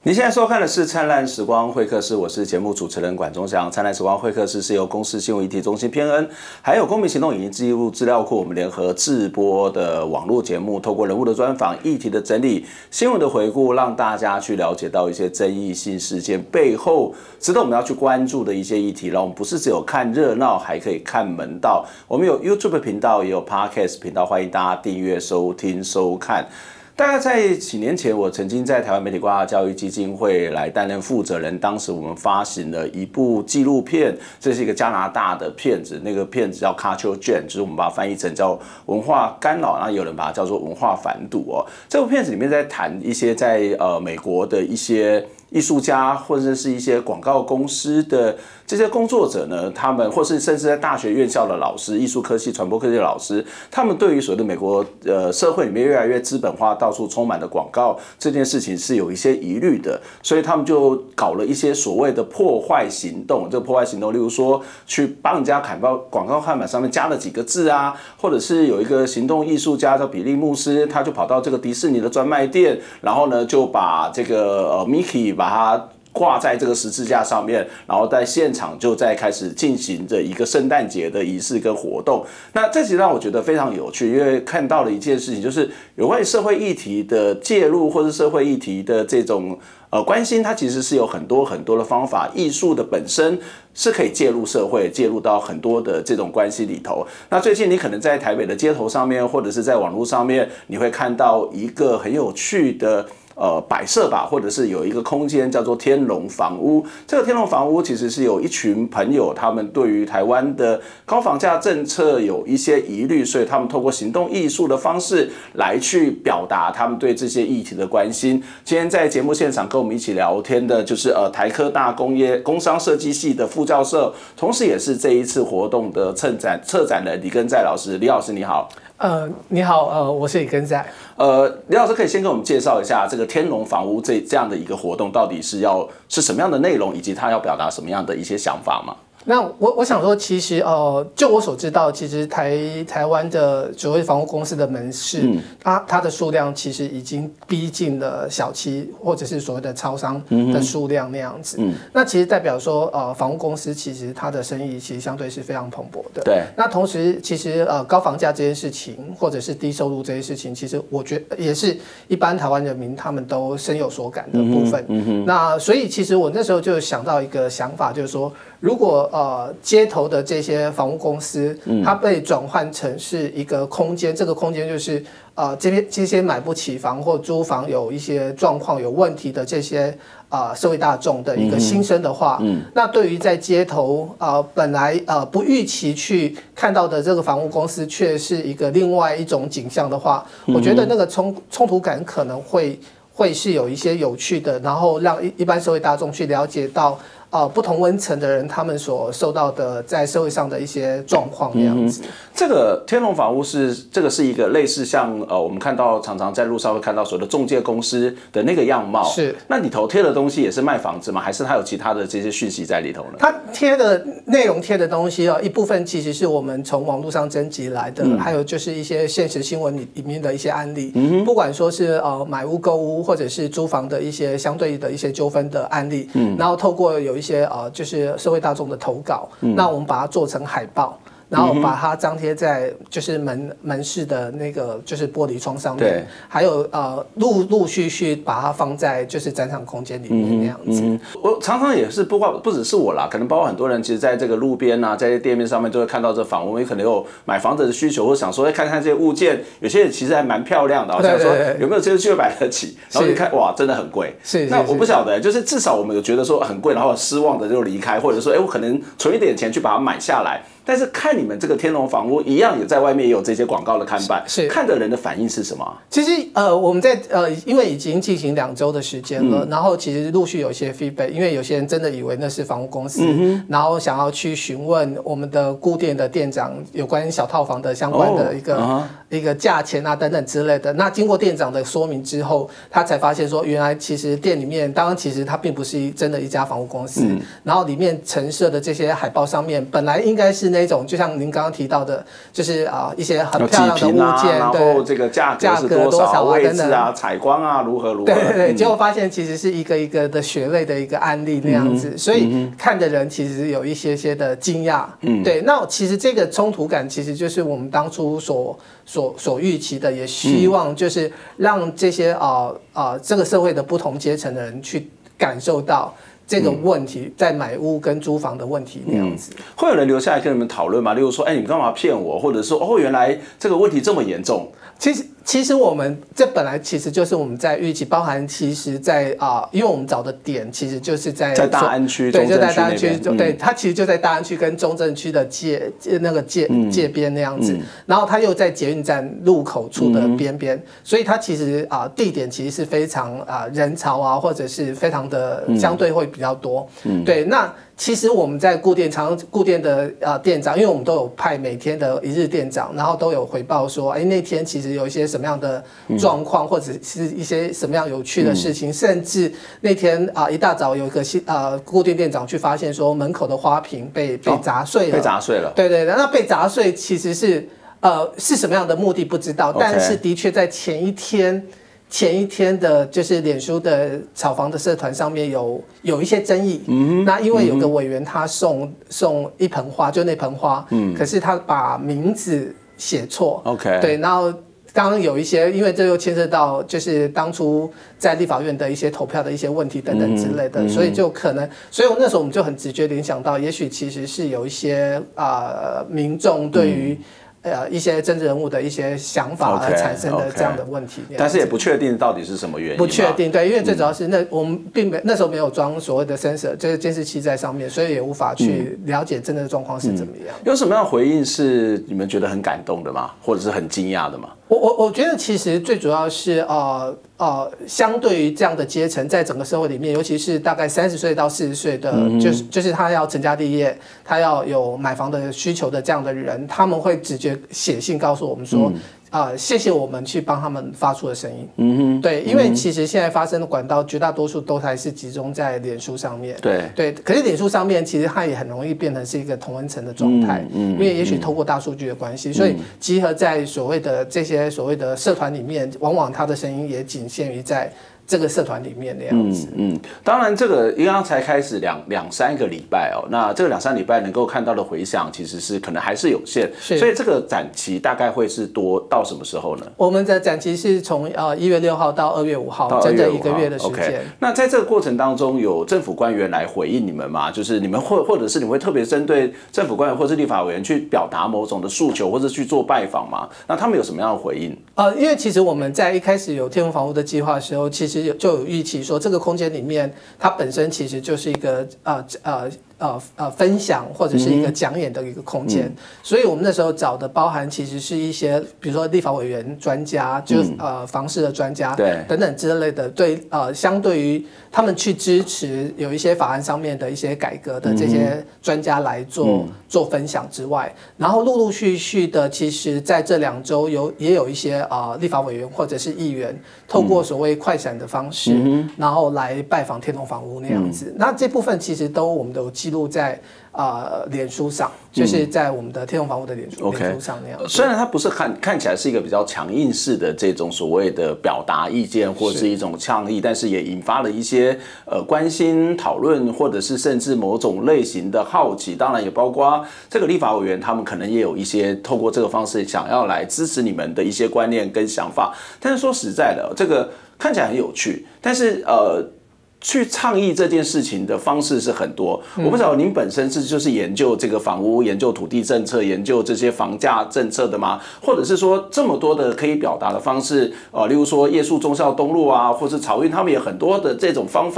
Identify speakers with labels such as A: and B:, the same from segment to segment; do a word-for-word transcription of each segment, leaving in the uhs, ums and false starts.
A: 您现在收看的是《灿烂时光会客室》，我是节目主持人管中祥。《灿烂时光会客室》是由公视新闻议题中心偏恩，还有公民行动影音记录资料库我们联合制播的网络节目，透过人物的专访、议题的整理、新闻的回顾，让大家去了解到一些争议性事件背后值得我们要去关注的一些议题。让我们不是只有看热闹，还可以看门道。我们有 YouTube 频道，也有 Podcast 频道，欢迎大家订阅、收听、收看。大概在几年前，我曾经在台湾媒体规划教育基金会来担任负责人。当时我们发行了一部纪录片，这是一个加拿大的片子，那个片子叫 Culture Jam， 就是我们把它翻译成叫文化干扰，然后有人把它叫做文化反赌哦。这部片子里面在谈一些在呃美国的一些艺术家或者是一些广告公司的这些工作者呢，他们或是甚至在大学院校的老师、艺术科系、传播科技的老师，他们对于所谓的美国呃社会里面越来越资本化、到处充满的广告这件事情是有一些疑虑的，所以他们就搞了一些所谓的破坏行动。这个破坏行动，例如说去帮人家砍报广告看板上面加了几个字啊，或者是有一个行动艺术家叫比利牧师，他就跑到这个迪士尼的专卖店，然后呢就把这个呃 Mickey 把它挂在这个十字架上面，然后在现场就在开始进行着一个圣诞节的仪式跟活动。那这其实让我觉得非常有趣，因为看到了一件事情，就是有关于社会议题的介入，或是社会议题的这种呃关心，它其实是有很多很多的方法。艺术的本身是可以介入社会，介入到很多的这种关系里头。那最近你可能在台北的街头上面，或者是在网络上面，你会看到一个很有趣的呃，摆设吧，或者是有一个空间叫做天龙房屋。这个天龙房屋其实是有一群朋友，他们对于台湾的高房价政策有一些疑虑，所以他们透过行动艺术的方式来去表达他们对这些议题的关心。今天在节目现场跟我们一起聊天的就是呃台科大工业工商设计系的副教授，同时也是这一次活动的策展策展人李根在老师。李老师你好。
B: 呃，你好，呃，我是李根在。
A: 呃，李老师可以先跟我们介绍一下这个天龙房屋这这样的一个活动到底是要是什么样的内容，以及它要表达什么样的一些想法吗？
B: 那我我想说，其实呃，就我所知道，其实台台湾的所谓房屋公司的门市，嗯、它它的数量其实已经逼近了小七或者是所谓的超商的数量那样子。嗯、那其实代表说，呃，房屋公司其实它的生意其实相对是非常蓬勃的。
A: 对。
B: 那同时，其实呃高房价这件事情，或者是低收入这件事情，其实我觉得也是一般台湾人民他们都深有所感的部分。嗯嗯、那所以其实我那时候就想到一个想法，就是说，如果呃，街头的这些房屋公司，它被转换成是一个空间，这个空间就是呃，这些这些买不起房或租房有一些状况有问题的这些呃社会大众的一个心声的话，嗯、那对于在街头呃本来呃不预期去看到的这个房屋公司，却是一个另外一种景象的话，嗯、我觉得那个冲冲突感可能会会是有一些有趣的，然后让一一般社会大众去了解到。呃，不同温层的人，他们所受到的在社会上的一些状况那样子。嗯、
A: 这个天龙房屋是这个是一个类似像呃，我们看到常常在路上会看到所谓的中介公司的那个样貌。
B: 是。那
A: 里头贴的东西也是卖房子吗？还是它有其他的这些讯息在里头呢？
B: 它贴的内容贴的东西哦，一部分其实是我们从网络上征集来的，嗯、还有就是一些现实新闻里里面的一些案例。嗯、不管说是呃买屋购屋，或者是租房的一些相对的一些纠纷的案例，嗯、然后透过有一些呃，就是社会大众的投稿，嗯、那我们把它做成海报，然后把它张贴在就是门门市的那个就是玻璃窗上面，还有呃陆陆续续把它放在就是展场空间里面那样子。嗯嗯、
A: 我常常也是不光不只是我啦，可能包括很多人，其实在这个路边啊，在店面上面就会看到这房屋，我们可能有买房子的需求，或者想说看看这些物件，有些其实还蛮漂亮的，我想说有没有这个机会买得起，然后你看哇，真的很贵。
B: 是，
A: 那我不晓得，就是至少我们有觉得说很贵，然后失望的就离开，或者说哎，我可能存一点钱去把它买下来。但是看你们这个天龙房屋一样，也在外面也有这些广告的看板，是看的人的反应是什么？
B: 其实呃，我们在呃，因为已经进行两周的时间了，嗯、然后其实陆续有一些 feedback， 因为有些人真的以为那是房屋公司，嗯、然后想要去询问我们的固店的店长有关小套房的相关的一个、哦一个价钱啊等等之类的。那经过店长的说明之后，他才发现说，原来其实店里面，当然其实它并不是真的一家房屋公司，嗯、然后里面陈设的这些海报上面，本来应该是那种，就像您刚刚提到的，就是啊、呃、一些很漂亮的物件，
A: 啊、然后这个价格是多少，位置啊、采光啊如何如何，
B: 对对对，
A: 嗯、
B: 结果发现其实是一个一个的血泪的一个案例那样子，嗯、所以看的人其实有一些些的惊讶，嗯，对，那其实这个冲突感其实就是我们当初所所所预期的，也希望就是让这些啊啊、呃、这个社会的不同阶层的人去感受到这个问题，在买屋跟租房的问题那样子。嗯、
A: 会有人留下来跟你们讨论吗？例如说，哎、欸，你们干嘛骗我？或者说，哦，原来这个问题这么严重。
B: 其实，其实我们这本来其实就是我们在预期，包含其实在啊、呃，因为我们找的点其实就是在
A: 在大安区，
B: 对，就在大安区，
A: 嗯、
B: 对，它其实就在大安区跟中正区的界那个界、嗯、界边那样子，嗯、然后它又在捷运站入口处的边边，嗯、所以它其实啊、呃、地点其实是非常啊、呃、人潮啊，或者是非常的相对会比较多，嗯、对，那。其实我们在固店常固店的呃店长，因为我们都有派每天的一日店长，然后都有回报说，哎，那天其实有一些什么样的状况，嗯、或者是一些什么样有趣的事情，嗯、甚至那天啊、呃、一大早有一个新呃固店店长去发现说门口的花瓶被被砸碎了，哦、
A: 被砸碎了，
B: 对对，那被砸碎其实是呃是什么样的目的不知道， okay. 但是的确在前一天。前一天的，就是脸书的炒房的社团上面有有一些争议，嗯、那因为有个委员他送送一盆花，就那盆花，嗯、可是他把名字写错
A: ，OK，
B: 对，然后刚刚有一些，因为这又牵涉到就是当初在立法院的一些投票的一些问题等等之类的，嗯、所以就可能，所以我那时候我们就很直觉联想到，也许其实是有一些啊、呃、民众对于、嗯。呃，一些政治人物的一些想法而产生的这样的问题，
A: okay, okay. 但是也不确定到底是什么原因。
B: 不确定，对，因为最主要是那、嗯、我们并没那时候没有装所谓的 sensor， 就是监视器在上面，所以也无法去了解真的状况是怎么样、嗯。
A: 有什么样的回应是你们觉得很感动的吗？或者是很惊讶的吗？
B: 我我我觉得其实最主要是呃呃，相对于这样的阶层，在整个社会里面，尤其是大概三十岁到四十岁的，嗯、就是就是他要成家立业，他要有买房的需求的这样的人，他们会直接写信告诉我们说。嗯啊、呃，谢谢我们去帮他们发出的声音。嗯哼，对，因为其实现在发生的管道绝大多数都还是集中在脸书上面。对对，可是脸书上面其实它也很容易变成是一个同温层的状态，嗯，嗯因为也许透过大数据的关系，嗯、所以集合在所谓的这些所谓的社团里面，往往它的声音也仅限于在。这个社团里面的样子，
A: 嗯嗯，当然这个刚刚才开始两两三个礼拜哦，那这个两三礼拜能够看到的回响其实是可能还是有限，所以这个展期大概会是多到什么时候呢？
B: 我们的展期是从呃一月六号到二月五号，整整一个月的时间。Okay.
A: 那在这个过程当中，有政府官员来回应你们吗？就是你们或或者是你们会特别针对政府官员或是立法委员去表达某种的诉求，或者去做拜访吗？那他们有什么样的回应？
B: 呃，因为其实我们在一开始有天虹房屋的计划的时候，其实就有预期说，这个空间里面它本身其实就是一个呃呃呃呃分享或者是一个讲演的一个空间，嗯、所以我们那时候找的包含其实是一些比如说立法委员、专家，就、嗯、呃房市的专家，对等等之类的，对呃相对于他们去支持有一些法案上面的一些改革的这些专家来做、嗯、做分享之外，然后陆陆续续的，其实在这两周有也有一些啊、呃、立法委员或者是议员，透过所谓快闪的方式。嗯然后来拜访天虹房屋那样子，嗯、那这部分其实都我们都有记录在呃脸书上，就是在我们的天虹房屋的脸书、
A: 嗯、
B: 脸书上那样。
A: 虽然它不是看看起来是一个比较强硬式的这种所谓的表达意见或是一种倡议，但是也引发了一些呃关心、讨论，或者是甚至某种类型的好奇。当然也包括这个立法委员，他们可能也有一些透过这个方式想要来支持你们的一些观念跟想法。但是说实在的，这个。看起来很有趣，但是呃，去倡议这件事情的方式是很多。嗯、我不知道您本身是就是研究这个房屋、研究土地政策、研究这些房价政策的吗？或者是说这么多的可以表达的方式，呃，例如说夜宿忠孝东路啊，或是草运，他们有很多的这种方法。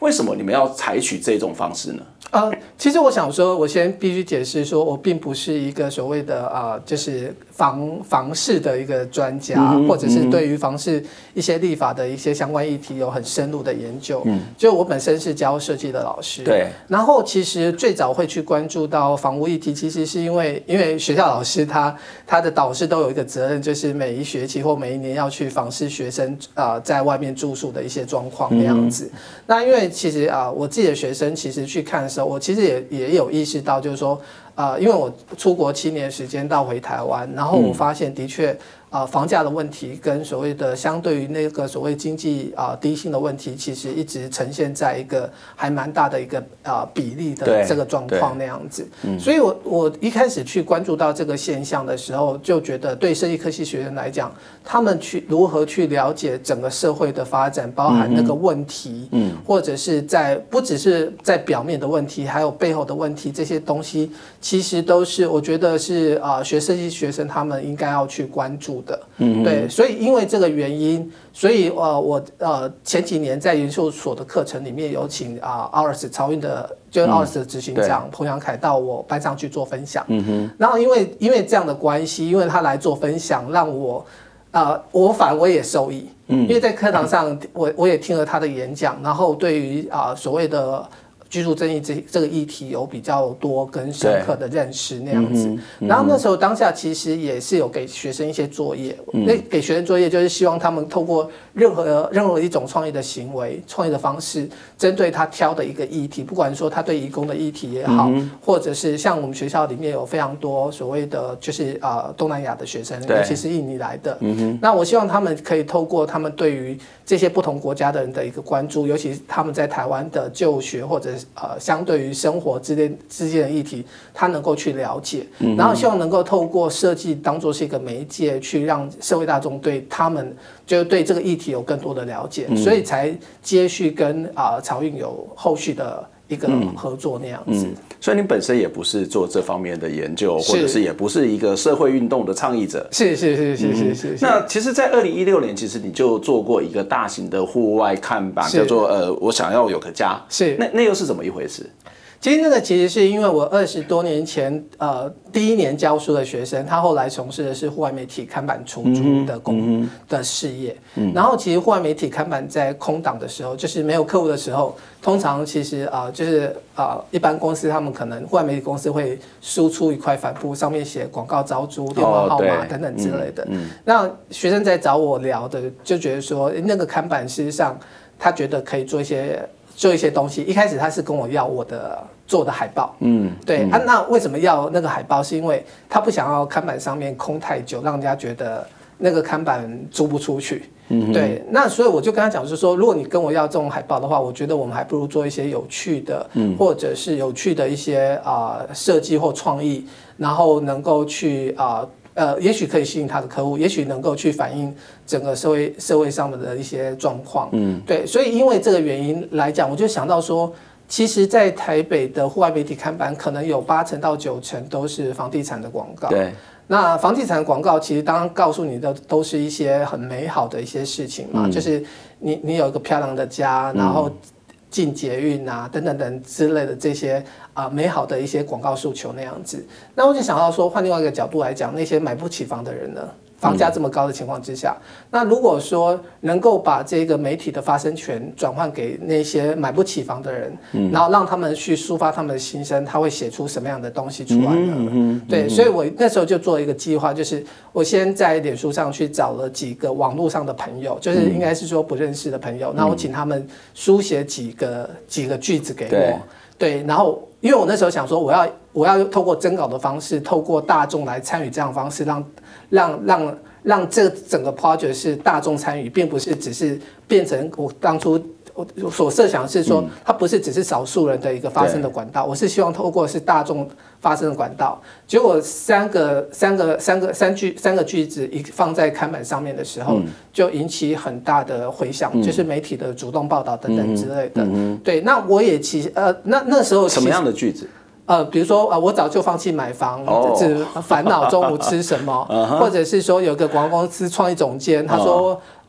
A: 为什么你们要采取这种方式呢？
B: 呃，其实我想说，我先必须解释说，我并不是一个所谓的啊、呃，就是房房市的一个专家，嗯、或者是对于房市一些立法的一些相关议题有很深入的研究。嗯，就我本身是教设计的老师，
A: 对。
B: 然后其实最早会去关注到房屋议题，其实是因为因为学校老师他他的导师都有一个责任，就是每一学期或每一年要去访视学生啊、呃、在外面住宿的一些状况那样子。嗯、那因为其实啊、呃、我自己的学生其实去看的时候，我其实也也有意识到，就是说，呃，因为我出国七年时间到回台湾，然后我发现的确，呃，房价的问题跟所谓的相对于那个所谓经济啊、呃、低薪的问题，其实一直呈现在一个还蛮大的一个啊、呃、比例的这个状况那样子。嗯、所以我我一开始去关注到这个现象的时候，就觉得对设计科系学生来讲，他们去如何去了解整个社会的发展，包含那个问题，嗯，或者是在不只是在表面的问题，还有背后的问题，这些东西其实都是我觉得是啊、呃、学设计学生他们应该要去关注的。嗯，对，所以因为这个原因，所以呃我呃前几年在研究所的课程里面有请啊 A R S 漕运的，就是 A R S 的执行长彭阳凯到我班上去做分享。嗯哼，然后因为因为这样的关系，因为他来做分享，让我呃我反而我也受益。嗯，因为在课堂上我我也听了他的演讲，然后对于啊、呃、所谓的居住正义这这个议题有比较多跟深刻的认识那样子，嗯嗯、然后那时候当下其实也是有给学生一些作业，那、嗯、给学生作业就是希望他们透过任何任何一种创意的行为、创意的方式，针对他挑的一个议题，不管说他对移工的议题也好，嗯、或者是像我们学校里面有非常多所谓的就是啊、呃、东南亚的学生，尤其是印尼来的，嗯、那我希望他们可以透过他们对于这些不同国家的人的一个关注，尤其是他们在台湾的就学或者呃，相对于生活之间之间的议题，他能够去了解，嗯、然后希望能够透过设计当作是一个媒介，去让社会大众对他们就对这个议题有更多的了解，嗯、所以才接续跟啊漕运有后续的一个合作那样子。嗯嗯、
A: 所以你本身也不是做这方面的研究，或者是也不是一个社会运动的倡议者。
B: 是是是是是 是, 是。
A: 那其实，在二零一六年，其实你就做过一个大型的户外看板，叫做呃，我想要有个家。
B: 是。
A: 那那又是怎么一回事？
B: 其实那个其实是因为我二十多年前呃第一年教书的学生，他后来从事的是户外媒体看板出租的工、嗯、的事业。嗯、然后其实户外媒体看板在空档的时候，就是没有客户的时候，通常其实啊、呃、就是啊、呃、一般公司他们可能户外媒体公司会输出一块帆布，上面写广告招租、电话号码等等之类的。嗯嗯、那学生在找我聊的，就觉得说那个看板事实上他觉得可以做一些。做一些东西，一开始他是跟我要我的做的海报，嗯，对、嗯、啊，那为什么要那个海报？是因为他不想要看板上面空太久，让人家觉得那个看板租不出去，嗯，对，那所以我就跟他讲，就是说，如果你跟我要这种海报的话，我觉得我们还不如做一些有趣的，嗯，或者是有趣的一些啊设计或创意，然后能够去啊。呃呃，也许可以吸引他的客户，也许能够去反映整个社会社会上的一些状况。嗯，对，所以因为这个原因来讲，我就想到说，其实，在台北的户外媒体看板，可能有八成到九成都是房地产的广告。
A: 对，
B: 那房地产的广告其实当然告诉你的都是一些很美好的一些事情嘛，嗯、就是你你有一个漂亮的家，然后。进捷运啊，等等等之类的这些啊、呃、美好的一些广告诉求那样子，那我就想到说，换另外一个角度来讲，那些买不起房的人呢，房价这么高的情况之下，嗯、那如果说能够把这个媒体的发声权转换给那些买不起房的人，嗯、然后让他们去抒发他们的心声，他会写出什么样的东西出来呢？嗯嗯、对，所以我那时候就做一个计划，就是我先在脸书上去找了几个网络上的朋友，就是应该是说不认识的朋友，那、嗯、我请他们书写几个。几个句子给我，对，对，然后因为我那时候想说，我要我要透过征稿的方式，透过大众来参与这样的方式，让让让让这整个 project 是大众参与，并不是只是变成我当初我所设想的是说，它不是只是少数人的一个发声的管道，我是希望透过是大众发声的管道。结果三个三个三个三句三个句子一放在看板上面的时候，嗯、就引起很大的回响，嗯、就是媒体的主动报道等等之类的。嗯、对，那我也其实呃那那时候
A: 什么样的句子？
B: 呃，比如说啊、呃，我早就放弃买房，只、oh. 烦恼中午吃什么，uh huh. 或者是说有个广告公司创意总监，他说。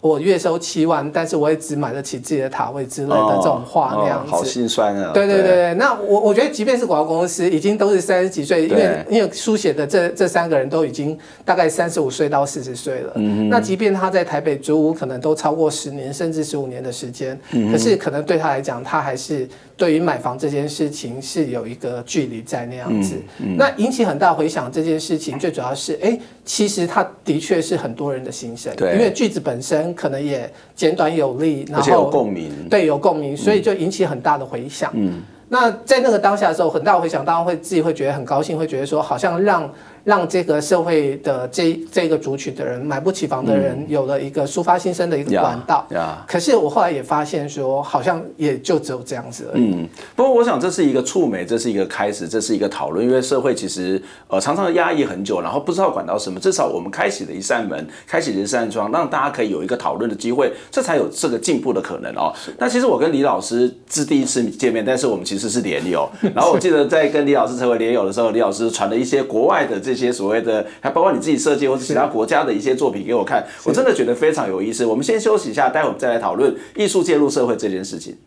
B: 我月收七万，但是我也只买得起自己的塔位之类的这种话那样子，
A: 哦哦、好心酸啊。
B: 对对对对，那我我觉得，即便是广告公司，已经都是三十几岁，因为因为书写的这这三个人都已经大概三十五岁到四十岁了。嗯、那即便他在台北租屋，可能都超过十年甚至十五年的时间，嗯、可是可能对他来讲，他还是对于买房这件事情是有一个距离在那样子。嗯嗯、那引起很大回响这件事情，最主要是，哎，其实他的确是很多人的心声，因为句子本身可能也简短有力，然后
A: 而且有共鸣，
B: 对，有共鸣，所以就引起很大的回响。嗯，那在那个当下的时候，很大的回响，当然会自己会觉得很高兴，会觉得说，好像让让这个社会的这这个族群的人，买不起房的人，有了一个抒发心声的一个管道。嗯 yeah, yeah. 可是我后来也发现说，好像也就只有这样子而已。嗯，
A: 不过我想这是一个触媒，这是一个开始，这是一个讨论，因为社会其实呃常常压抑很久，然后不知道管到什么，至少我们开启了一扇门，开启了一扇窗，让大家可以有一个讨论的机会，这才有这个进步的可能哦。那其实我跟李老师是第一次见面，但是我们其实是连友。然后我记得在跟李老师成为连友的时候，李老师传了一些国外的这些所谓的，还包括你自己设计或者其他国家的一些作品给我看，我真的觉得非常有意思。我们先休息一下，待会我们再来讨论艺术介入社会这件事情。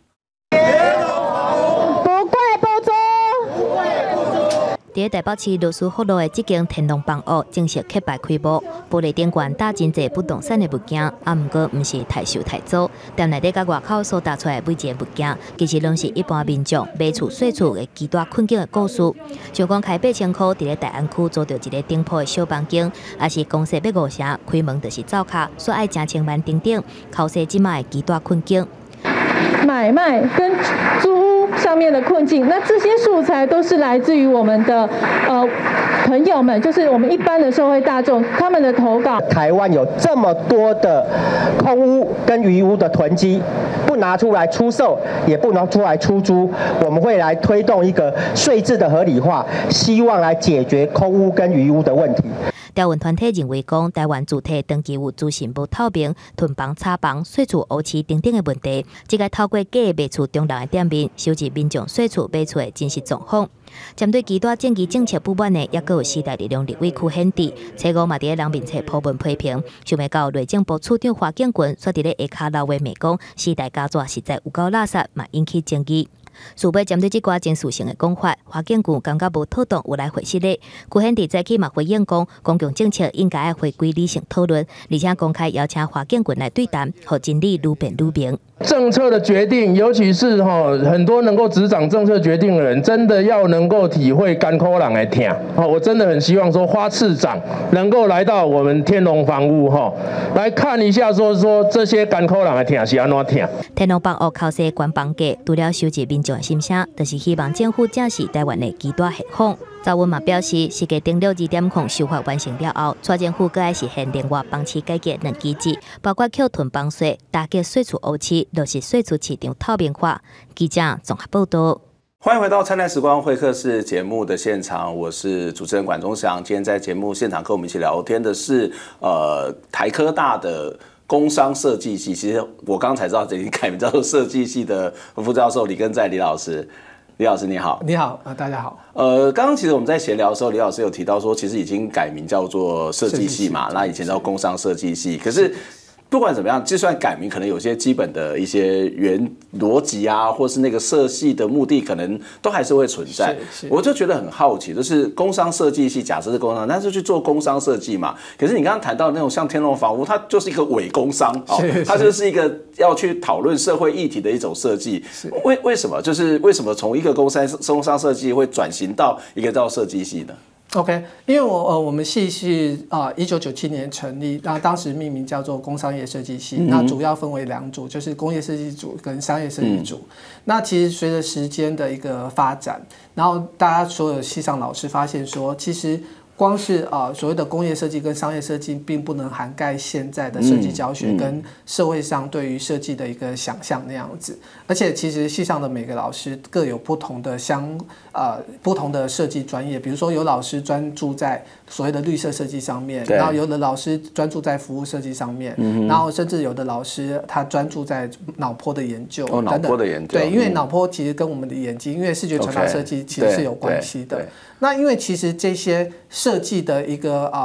C: 在台北市罗斯福路的这间天龙房屋正式揭牌开幕，玻璃顶悬搭真侪不动产的物件，啊，不过不是太收太租，但内底甲外口所搭出来每一个物件，其实拢是一般民众买厝细厝的极大困境的故事。像讲开八千块，伫咧大安区租到一个顶铺的小房间，还是公司要五成，开门就是灶卡，所爱成千万等等，考生即卖的极大困境。
D: 买卖跟租屋上面的困境，那这些素材都是来自于我们的呃朋友们，就是我们一般的社会大众他们的投稿。
E: 台湾有这么多的空屋跟余屋的囤积，不拿出来出售，也不拿出来出租，我们会来推动一个税制的合理化，希望来解决空屋跟余屋的问题。
C: 台湾团体认为讲，台湾主体登记有资讯不透明、囤房、炒房、税厝乌市等等的问题，即个透过假的卖厝中人的店面，收集民众税厝买厝的真实状况。针对其他政绩政策不满的，也有时代力量立委区显智，初五嘛伫咧人民册普文批评，想要到内政部处长华建群，煞伫咧下骹闹话骂讲，时代佳纸实在有够垃圾，嘛引起争议。事尾针对这寡真实性的讲法，华建群感觉无妥当，有来回释咧。区显智早起嘛回应讲，公共政策应该要回归理性讨论，而且公开邀请华建群来对谈，让真理愈辩愈明。
F: 政策的决定，尤其是哈很多能够执掌政策决定的人，真的要能够体会甘苦人的痛。好，我真的很希望说花次长能够来到我们天龙房屋哈，来看一下说说这些甘苦人的痛是安怎痛。
C: 天龙房屋考试官方价，除了收集民众的心声，就是希望政府正视台湾的极大现况。赵文嘛表示，世界定六二点控修法完成了后，蔡政府阁要实现另外房市改革等机制，包括扣囤房税、打击税厝乌市，落实税厝市场透明化。记者综合报道。
A: 欢迎回到灿烂时光会客室节目的现场，我是主持人管中祥。今天在节目现场跟我们一起聊天的是呃台科大的工商设计系，其实我刚才知道这已经改名叫做设计系的副教授李根在李老师。李老师你好。
B: 你好啊，大家好。
A: 呃，刚刚其实我们在闲聊的时候，李老师有提到说，其实已经改名叫做设计系嘛，那以前叫工商设计系，可是不管怎么样，就算改名，可能有些基本的一些原逻辑啊，或是那个设计的目的，可能都还是会存在。我就觉得很好奇，就是工商设计系，假设是工商，但是去做工商设计嘛。可是你刚刚谈到那种像天龙房屋，它就是一个伪工商，哦，它就是一个要去讨论社会议题的一种设计。为为什么？就是为什么从一个工商工商设计会转型到一个叫设计系呢
B: ？OK， 因为我呃我们系是啊一九九七年成立，那当时命名叫做工商业设计系，嗯，那主要分为两组，就是工业设计组跟商业设计组。嗯，那其实随着时间的一个发展，然后大家所有系上老师发现说，其实光是啊、呃、所谓的工业设计跟商业设计，并不能涵盖现在的设计教学跟社会上对于设计的一个想象那样子。而且其实系上的每个老师各有不同的相呃不同的设计专业，比如说有老师专注在所谓的绿色设计上面，然后有的老师专注在服务设计上面，嗯，然后甚至有的老师他专注在脑波的研究，
A: 哦，脑波的研究，
B: 对，因为脑波其实跟我们的眼睛，因为视觉传达设计其实是有关系的。那因为其实这些设计的一个啊、呃、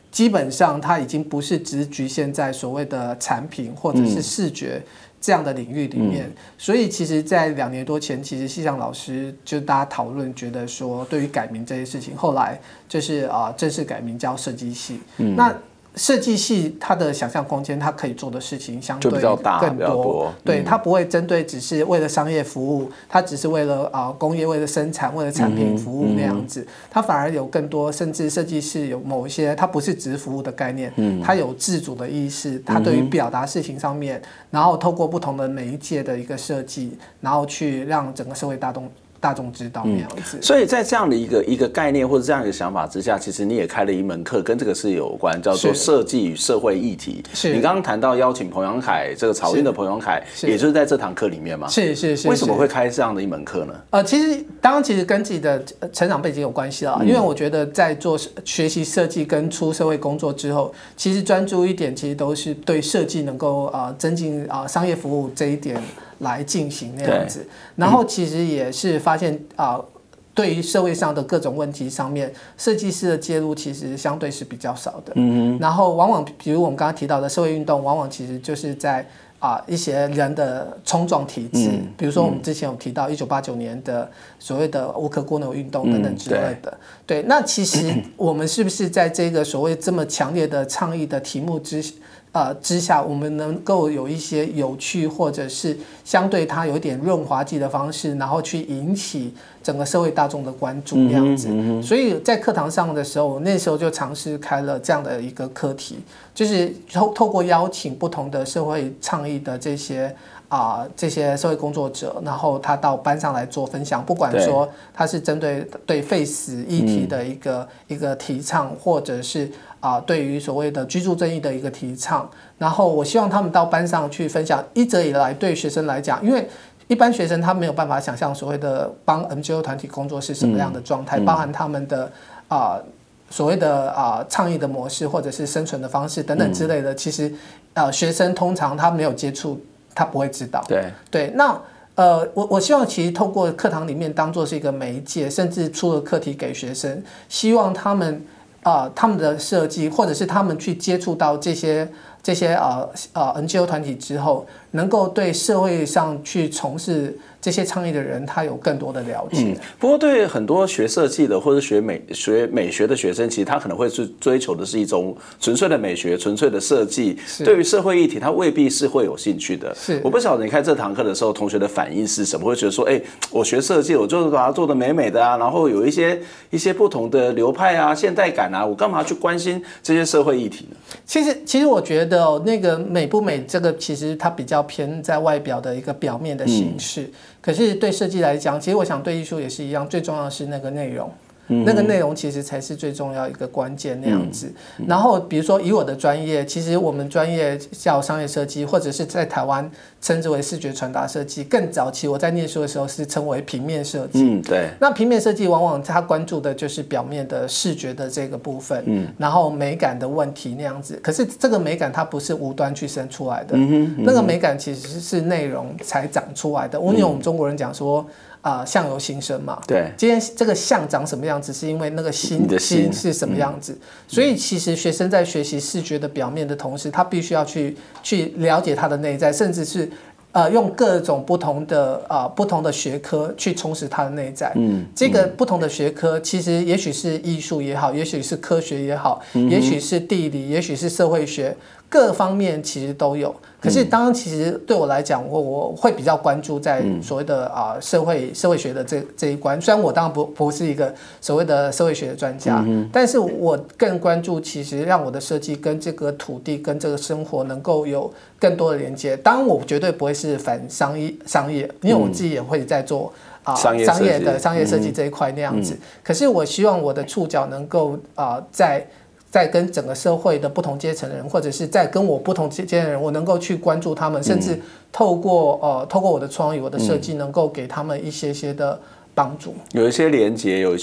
B: 基本上它已经不是只局限在所谓的产品或者是视觉这样的领域里面，嗯、所以其实，在两年多前，其实系上老师就大家讨论，觉得说对于改名这些事情，后来就是啊、呃、正式改名叫设计系。嗯、那设计系它的想象空间，它可以做的事情相对更多，
A: 比较多
B: 对，它不会针对只是为了商业服务，它只是为了啊、呃、工业为了生产为了产品服务那样子，它反而有更多，甚至设计师有某一些，它不是只是服务的概念，它有自主的意识，它对于表达事情上面，然后透过不同的媒介的一个设计，然后去让整个社会大众。大众知道那样子、
A: 嗯，所以在这样的一个一个概念或者这样一个想法之下，其实你也开了一门课，跟这个是有关，叫做设计与社会议题。是你刚刚谈到邀请彭阳凯，这个草印的彭阳凯，也就是在这堂课里面嘛？
B: 是是 是, 是。
A: 为什么会开这样的一门课呢？
B: 呃，其实当然其实跟自己的成长背景有关系啦、嗯，因为我觉得在做学习设计跟出社会工作之后，其实专注一点，其实都是对设计能够啊、呃、增进啊、呃、商业服务这一点。来进行那样子，然后其实也是发现啊、呃，对于社会上的各种问题上面，设计师的介入其实相对是比较少的。嗯然后往往比如我们刚刚提到的社会运动，往往其实就是在啊、呃、一些人的冲撞体制，嗯、比如说我们之前有提到一九八九年的所谓的无壳蜗牛运动等等之类的。嗯、对, 对，那其实我们是不是在这个所谓这么强烈的倡议的题目之呃之下，我们能够有一些有趣或者是相对它有一点润滑剂的方式，然后去引起整个社会大众的关注这样子。嗯嗯、所以在课堂上的时候，那时候就尝试开了这样的一个课题，就是透透过邀请不同的社会倡议的这些。啊、呃，这些社会工作者，然后他到班上来做分享，不管说他是针对对废死议题的一个、嗯、一个提倡，或者是啊、呃、对于所谓的居住正义的一个提倡，然后我希望他们到班上去分享。一直以来对学生来讲，因为一般学生他没有办法想象所谓的帮 N G O 团体工作是什么样的状态，嗯、包含他们的啊、呃、所谓的啊、呃、倡议的模式，或者是生存的方式等等之类的，嗯、其实呃学生通常他没有接触。他不会知道，
A: 对
B: 对，那呃，我我希望其实透过课堂里面当做是一个媒介，甚至出了课题给学生，希望他们呃他们的设计，或者是他们去接触到这些这些呃呃 N G O 团体之后，能够对社会上去从事这些倡议的人，他有更多的了解。嗯、
A: 不过对很多学设计的或者学美学美学的学生，其实他可能会去追求的是一种纯粹的美学、纯粹的设计。对于社会议题，他未必是会有兴趣的。是，我不晓得你开这堂课的时候，同学的反应是什么？会觉得说，哎、欸，我学设计，我就是把它做得美美的啊，然后有一些一些不同的流派啊、现代感啊，我干嘛去关心这些社会议题呢？
B: 其实，其实我觉得、哦、那个美不美，这个其实它比较偏在外表的一个表面的形式。嗯可是对设计来讲，其实我想对艺术也是一样，最重要的是那个内容。那个内容其实才是最重要一个关键那样子。然后比如说以我的专业，其实我们专业叫商业设计，或者是在台湾称之为视觉传达设计。更早期我在念书的时候是称为平面设计。嗯，对。那平面设计往往它关注的就是表面的视觉的这个部分，嗯，然后美感的问题那样子。可是这个美感它不是无端去生出来的，嗯嗯、那个美感其实是内容才长出来的。因为我们中国人讲说。啊、呃，相由心生嘛。对，今天这个相长什么样子，是因为那个心心是什么样子。嗯、所以其实学生在学习视觉的表面的同时，他必须要去去了解他的内在，甚至是呃用各种不同的啊、呃、不同的学科去充实他的内在。嗯，这个不同的学科其实也许是艺术也好，也许是科学也好，嗯、也许是地理，也许是社会学。各方面其实都有，可是当然，其实对我来讲，我我会比较关注在所谓的啊、呃、社会社会学的这这一关。虽然我当然不不是一个所谓的社会学的专家，嗯、但是我更关注其实让我的设计跟这个土地跟这个生活能够有更多的连接。当然，我绝对不会是反商业商业，因为我自己也会在做啊、呃、商业商业的商业设计这一块那样子。嗯、可是我希望我的触角能够啊、呃、在。在跟整个社会的不同阶层的人，或者是在跟我不同阶层的人，我能够去关注他们，甚至透过呃透过我的创意、我的设计，能够给他们一些些的帮助。
A: 有一些连结，有一些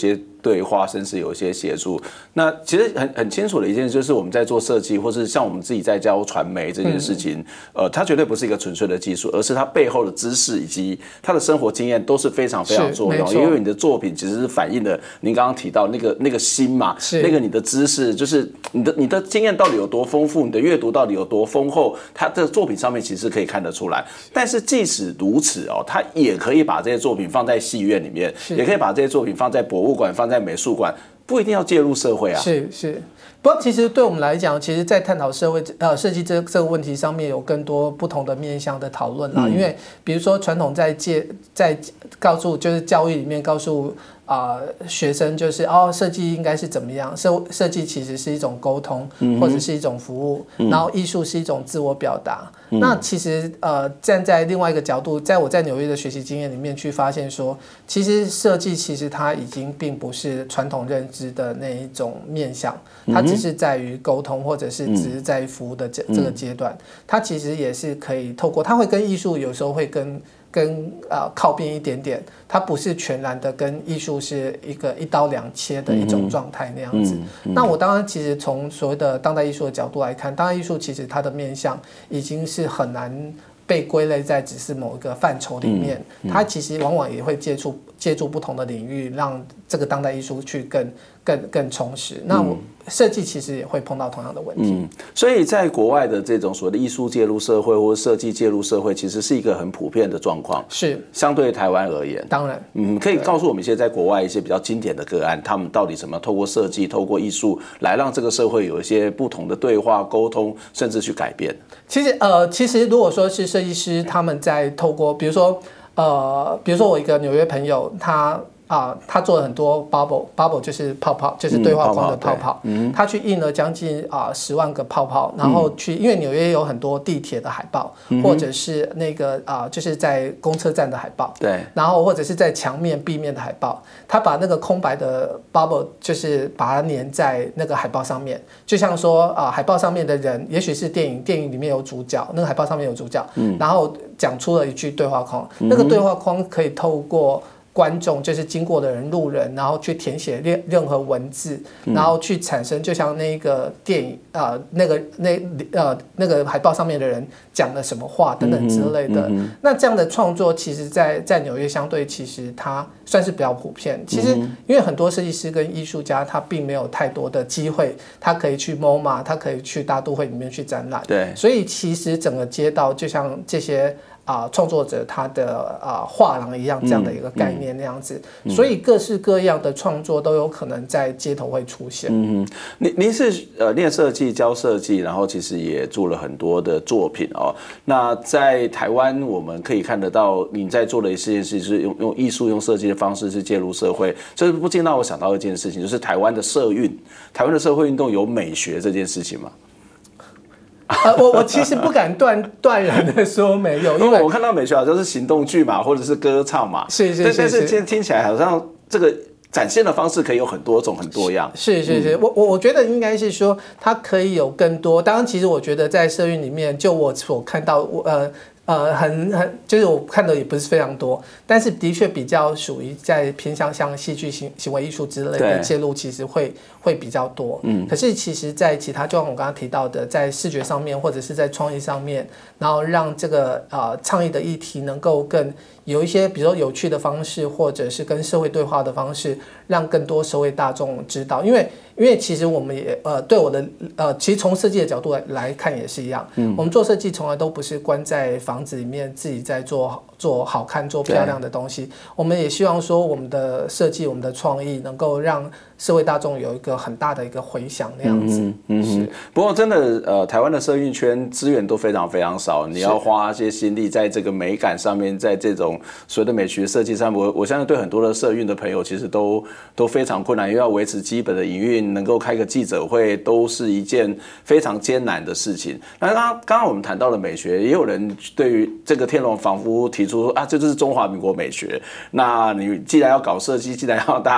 A: 对话，甚至有一些协助。那其实很很清楚的一件事，就是我们在做设计，或是像我们自己在教传媒这件事情，嗯、呃，它绝对不是一个纯粹的技术，而是它背后的知识以及它的生活经验都是非常非常重要。因为你的作品其实是反映了您刚刚提到那个那个心嘛，那个你的知识，就是你的你的经验到底有多丰富，你的阅读到底有多丰厚，它的作品上面其实可以看得出来。但是即使如此哦，它也可以把这些作品放在戏院里面，也可以把这些作品放在博物馆、放在美术馆，不一定要介入社会啊。
B: 是是。不过，其实对我们来讲，其实，在探讨社会呃设计这这个问题上面，有更多不同的面向的讨论啦。嗯、因为比如说，传统在介在告诉就是教育里面告诉啊、呃、学生，就是哦设计应该是怎么样，设设计其实是一种沟通，嗯、或者是一种服务，嗯、然后艺术是一种自我表达。嗯、那其实呃站在另外一个角度，在我在纽约的学习经验里面去发现说，其实设计其实它已经并不是传统认知的那一种面向，它只是在于沟通，或者是只是在于服务的这这个阶段，它其实也是可以透过，它会跟艺术有时候会跟跟呃靠边一点点，它不是全然的跟艺术是一个一刀两切的一种状态那样子。嗯嗯、那我当然其实从所谓的当代艺术的角度来看，当代艺术其实它的面向已经是很难被归类在只是某一个范畴里面，嗯嗯、它其实往往也会接触借助不同的领域，让这个当代艺术去更更更充实。那我设计其实也会碰到同样的问题。嗯，
A: 所以在国外的这种所谓的艺术介入社会或者设计介入社会，其实是一个很普遍的状况。
B: 是，
A: 相对台湾而言，
B: 当然，
A: 嗯，可以告诉我们一些在国外一些比较经典的个案，他们到底怎么透过设计、透过艺术来让这个社会有一些不同的对话、沟通，甚至去改变。
B: 其实，呃，其实如果说是设计师，他们在透过，比如说，呃，比如说我一个纽约朋友，他。啊、呃，他做了很多 bubble bubble 就是泡泡，就是对话框的泡泡。嗯、他去印了将近啊十万个泡泡，然后去，因为纽约有很多地铁的海报，嗯、或者是那个啊、呃，就是在公车站的海报。对。然后或者是在墙面、壁面的海报，他把那个空白的 bubble 就是把它粘在那个海报上面，就像说啊、呃，海报上面的人，也许是电影，电影里面有主角，那个海报上面有主角，嗯、然后讲出了一句对话框，嗯、那个对话框可以透过观众就是经过的人、路人，然后去填写任任何文字，然后去产生，就像那个电影啊、呃，那个那呃那个海报上面的人讲了什么话等等之类的。嗯嗯、那这样的创作，其实在在纽约相对其实它算是比较普遍。其实因为很多设计师跟艺术家，他并没有太多的机会，他可以去 M O M A， 他可以去大都会里面去展览。对，所以其实整个街道就像这些。啊、呃，创作者他的啊画廊一样这样的一个概念那样子，嗯嗯、所以各式各样的创作都有可能在街头会出现。嗯嗯，
A: 您您是呃练设计教设计，然后其实也做了很多的作品哦。那在台湾我们可以看得到，你在做的一件事是用用艺术、用设计的方式去介入社会，这不禁让我想到一件事情，就是台湾的社运，台湾的社会运动有美学这件事情吗？
B: 呃，我我其实不敢断断然的说没有，因为
A: 我看到美学好像是行动剧嘛，或者是歌唱嘛，
B: 是是是，
A: 但是今天听起来好像这个展现的方式可以有很多种、很多样。
B: 是是是，嗯、我我我觉得应该是说它可以有更多。当然，其实我觉得在社运里面，就我所看到，我呃。呃，很很，就是我看的也不是非常多，但是的确比较属于在偏向像戏剧行行为艺术之类的介入，其实会会比较多。嗯，可是其实，在其他，就像我刚刚提到的，在视觉上面或者是在创意上面，然后让这个呃倡议的议题能够更有一些，比如说有趣的方式，或者是跟社会对话的方式，让更多社会大众知道，因为。因为其实我们也呃，对我的呃，其实从设计的角度 来, 来看也是一样。嗯，我们做设计从来都不是关在房子里面自己在做做好看、做漂亮的东西。我们也希望说，我们的设计、我们的创意能够让社会大众有一个很大的一个回响那样子。嗯嗯。是。不
A: 过真的呃，台湾的社运圈资源都非常非常少，你要花一些心力在这个美感上面，在这种所谓的美学设计上，我我相信对很多的社运的朋友其实都都非常困难，因为要维持基本的营运。能够开个记者会都是一件非常艰难的事情。那刚刚刚刚我们谈到了美学，也有人对于这个天龙仿佛提出说啊，这就是中华民国美学。那你既然要搞设计，既然要大家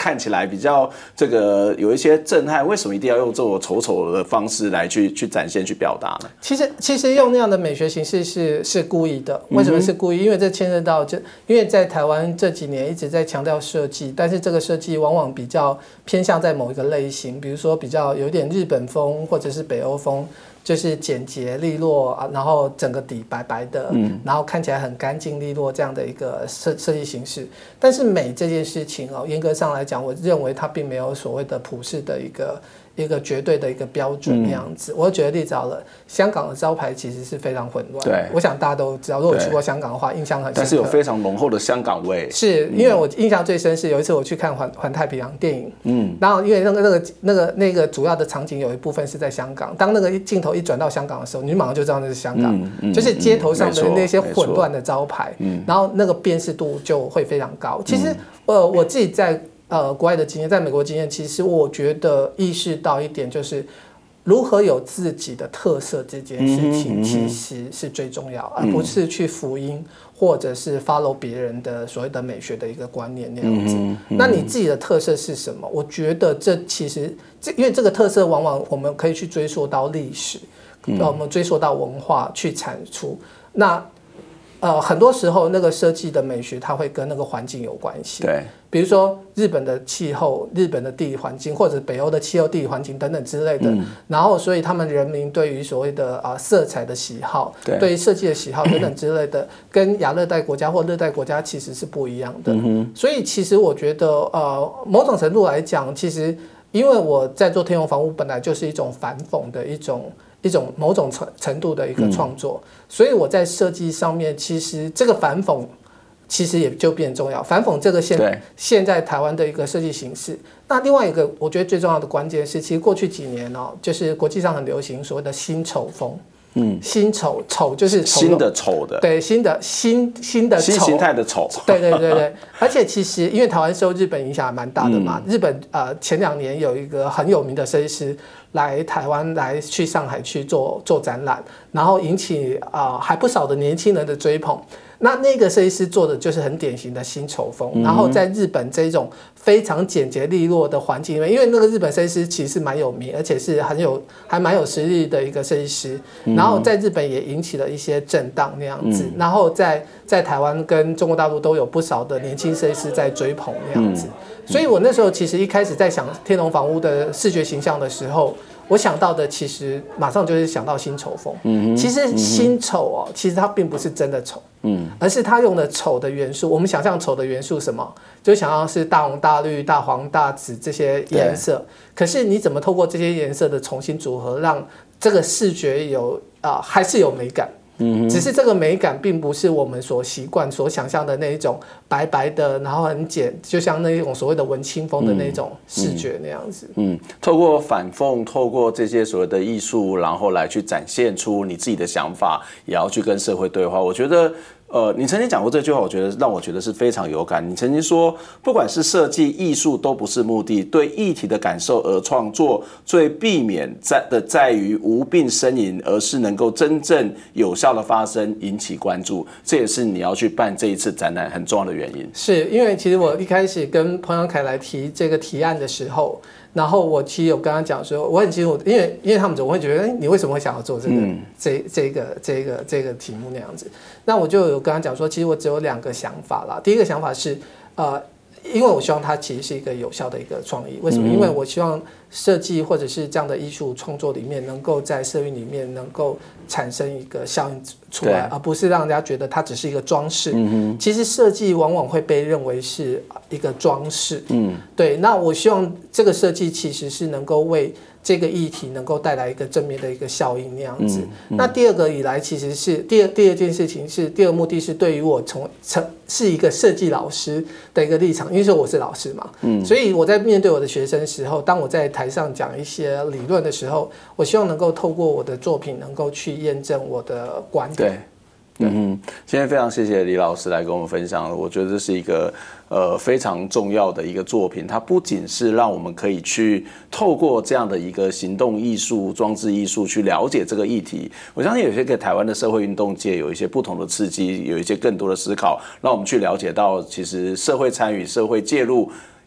A: 看起来比较这个有一些震撼，为什么一定要用这种丑丑的方式来去去展现、去表达呢？
B: 其实，其实用那样的美学形式是是故意的。为什么是故意？因为这牵涉到这，因为在台湾这几年一直在强调设计，但是这个设计往往比较偏向在某一个类型，比如说比较有点日本风或者是北欧风。就是简洁利落啊，然后整个底白白的，嗯，然后看起来很干净利落这样的一个设设计形式。但是美这件事情哦，严格上来讲，我认为它并没有所谓的普世的一个一个绝对的一个标准那样子。嗯、我举个例子好了，香港的招牌其实是非常混乱。
A: 对，
B: 我想大家都知道，如果去过香港的话，印象很深刻。
A: 但是有非常浓厚的香港味。
B: 是因为我印象最深是有一次我去看环环太平洋电影，嗯，然后因为那个那个那个那个主要的场景有一部分是在香港，当那个镜头一转到香港的时候，你马上就知道那是香港，嗯嗯、就是街头上的那些混乱的招牌，嗯、然后那个辨识度就会非常高。其实，嗯、呃，我自己在呃国外的经验，在美国经验，其实我觉得意识到一点就是。如何有自己的特色这件事情，其实是最重要，而不是去福音或者是 follow 别人的所谓的美学的一个观念那样子。那你自己的特色是什么？我觉得这其实这因为这个特色往往我们可以去追溯到历史，我们追溯到文化去产出。那呃，很多时候那个设计的美学，它会跟那个环境有关系。对，比如说日本的气候、日本的地理环境，或者北欧的气候、地理环境等等之类的。嗯、然后，所以他们人民对于所谓的啊、呃、色彩的喜好，对，对于设计的喜好等等之类的，跟亚热带国家或热带国家其实是不一样的。嗯、所以，其实我觉得，呃，某种程度来讲，其实因为我在做天龙房屋，本来就是一种反讽的一种。一种某种程度的一个创作，嗯、所以我在设计上面，其实这个反讽其实也就变重要。反讽这个现现在台湾的一个设计形式。那另外一个，我觉得最重要的关键是，其实过去几年哦，就是国际上很流行所谓的新丑风。嗯，新丑丑就是丑
A: 新的丑的，
B: 对，新的新新的丑
A: 新形态的丑，
B: 对对对对。而且其实因为台湾受日本影响还蛮大的嘛，嗯、日本呃前两年有一个很有名的设计师来台湾来去上海去做做展览，然后引起啊、呃、还不少的年轻人的追捧。那那个设计师做的就是很典型的新丑风，嗯、然后在日本这种非常简洁利落的环境里面，因为那个日本设计师其实蛮有名，而且是很有还蛮有实力的一个设计师，嗯、然后在日本也引起了一些震荡那样子，嗯、然后在在台湾跟中国大陆都有不少的年轻设计师在追捧那样子，嗯、所以我那时候其实一开始在想天龙房屋的视觉形象的时候。我想到的其实马上就是想到新丑风，嗯、其实新丑哦，其实它并不是真的丑，嗯、而是它用的丑的元素。我们想象丑的元素什么，就想象是大红大绿、大黄大紫这些颜色。可是你怎么透过这些颜色的重新组合，让这个视觉有啊、呃、还是有美感？嗯、只是这个美感并不是我们所习惯、所想象的那一种白白的，然后很简，就像那种所谓的文青风的那种视觉那样子。嗯，
A: 嗯透过反讽，透过这些所谓的艺术，然后来去展现出你自己的想法，也要去跟社会对话。我觉得。呃，你曾经讲过这句话，我觉得让我觉得是非常有感。你曾经说，不管是设计、艺术都不是目的，对议题的感受而创作，最避免在的在于无病呻吟，而是能够真正有效的发生，引起关注。这也是你要去办这一次展览很重要的原因。
B: 是因为其实我一开始跟彭阳凯来提这个提案的时候。然后我其实有跟他讲说，我很清楚，因为因为他们总会觉得，哎，你为什么会想要做这个、嗯、这这个这个这个题目那样子？那我就有跟他讲说，其实我只有两个想法啦。第一个想法是，呃，因为我希望它其实是一个有效的一个创意。为什么？嗯、因为我希望设计或者是这样的艺术创作里面，能够在社运里面能够产生一个效应出来，而不是让人家觉得它只是一个装饰。嗯、其实设计往往会被认为是一个装饰。嗯，对。那我希望这个设计其实是能够为这个议题能够带来一个正面的一个效应那样子。嗯嗯、那第二个以来其实是第二第二件事情是第二个目的是对于我从成是一个设计老师的一个立场，因为说我是老师嘛，嗯、所以我在面对我的学生的时候，当我在台上讲一些理论的时候，我希望能够透过我的作品能够去验证我的观点。
A: 对。嗯，今天非常谢谢李老师来跟我们分享，我觉得这是一个呃非常重要的一个作品，它不仅是让我们可以去透过这样的一个行动艺术、装置艺术去了解这个议题，我相信有些给台湾的社会运动界有一些不同的刺激，有一些更多的思考，让我们去了解到其实社会参与、社会介入。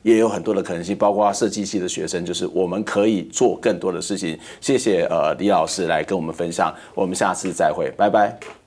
A: 也有很多的可能性，包括设计系的学生，就是我们可以做更多的事情。谢谢呃李老师来跟我们分享，我们下次再会，拜拜。